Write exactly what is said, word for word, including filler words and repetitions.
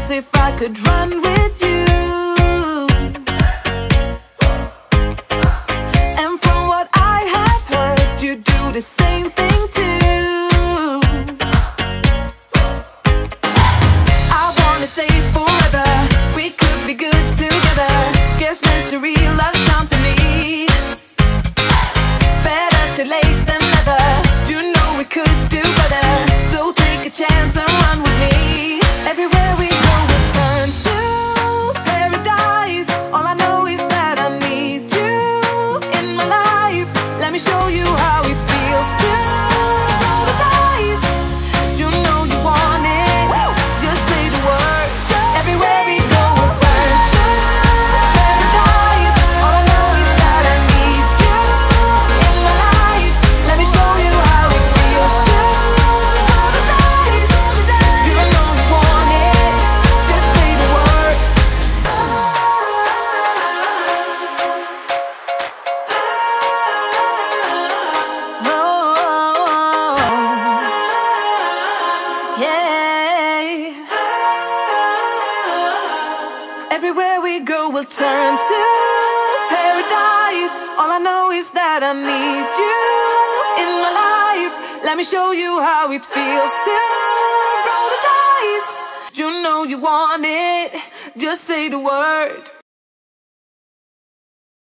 curious if I could run with you. And from what I have heard, you do the same thing too. I wanna say forever, we could be good together. Guess mystery loves company. Better too late than never. You know we could do better. So take a chance and run with me. Everywhere we go we'll turn to paradise. All I know is that I need you in my life. Let me show you how it feels to roll the dice. You know you want it, just say the word. Everywhere we go we'll turn to paradise. All I know is that I need you in my life. Let me show you how it feels to roll the dice. You know you want it, just say the word. Oh, yeah. Everywhere we go we'll turn to paradise. All I know is that I need you in my life. Let me show you how it feels to roll the dice. You know you want it, just say the word.